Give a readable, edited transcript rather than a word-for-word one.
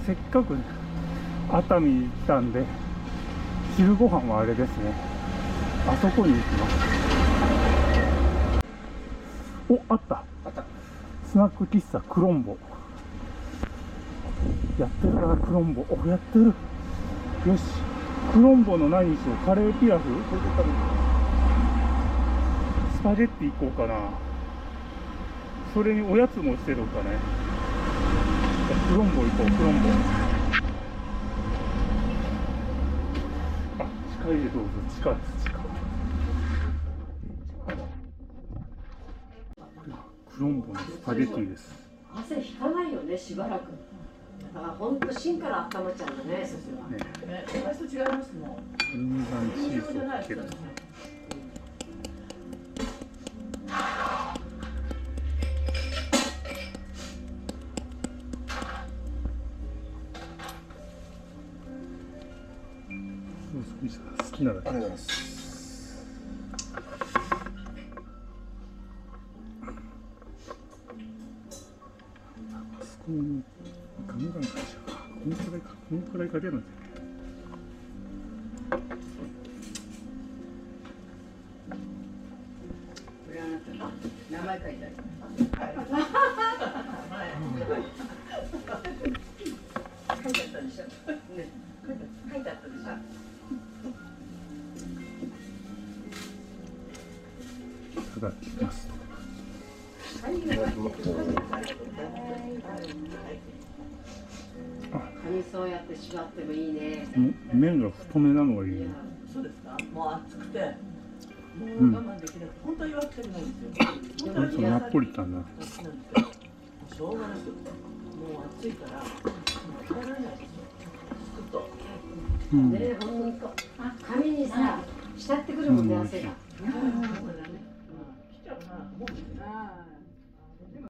せっかく熱海に来たんで、昼ご飯はあれですね、あそこに行きます。お、あった。スナック喫茶クロンボ。やってるな、クロンボ。お、やってる。よし、クロンボの何にしよう。カレーピラフ、スパゲッティ行こうかな。それにおやつもしてるかね。クロンボ行こう、クロンボ。あ、地下へどうぞ。地下です、地下。クロンボのスパゲッティです。 汗引かないよね、しばらく。だから本当芯から温まっちゃうんだね、そしては。 ね、私と違いますもん。 分散チーズをかける。好きなだけ。ありがとうございます。あそこにガンガンかしら。このくらいか、このくらいかけるんだよね。 これあなたの名前書いてある。書いてあったでしょ。ね、書いてあったでしょ。 いただきます。 カニそうやって縛ってもいいね。 麺が太めなのがいいね。 そうですか。もう暑くて、もう我慢できなくて、本当は弱くてもないんですよ。 こいつナポリタンな。 しょうがなくて、もう暑いから、食べられないですよ。ずっと。 ね、本当。髪にさ、浸ってくるもんね、汗が。